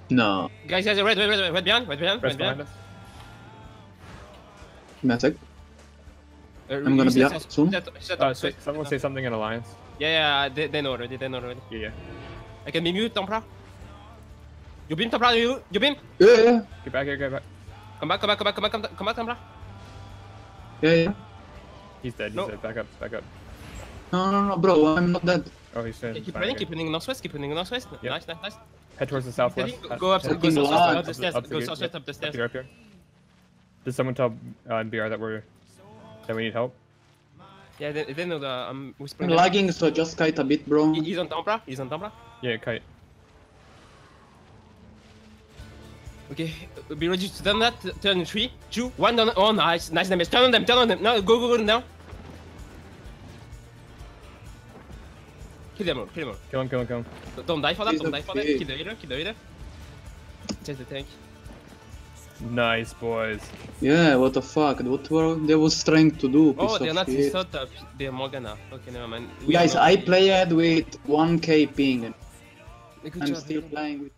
No. Guys, red behind, red behind. Behind us. Give me a sec. I'm gonna be up soon. Someone say something in Alliance. Yeah, they know already, Yeah. I can beam you, Templar. You beam, Templar, you beam. Yeah. Get back here, get back. Come back, Templar. Yeah. He's dead, No. Back up. No, bro, I'm not dead. Oh, he's finished. Keep running northwest, Yep. Nice. Head towards the southwest. Go up Fucking the lag. stairs, go southwest up the stairs. Up here. Did someone tell BR that we need help? Yeah, they know the I'm I'm whispering. lagging, so just kite a bit, bro. He's on Templar. Yeah, kite. Okay, be ready to turn that. Turn in 3, 2, 1 down. Oh, nice damage. Turn on them. No, go now. Kill them all. Kill him. Don't die for that. He's Kill okay. the healer. Chase the tank. Nice, boys. Yeah, what the fuck? What were they was trying to do? Oh, piece they're of not shit. so tough. They're Morgana. Okay, never mind. Guys, I played with 1k ping. Good I'm job, still man. playing with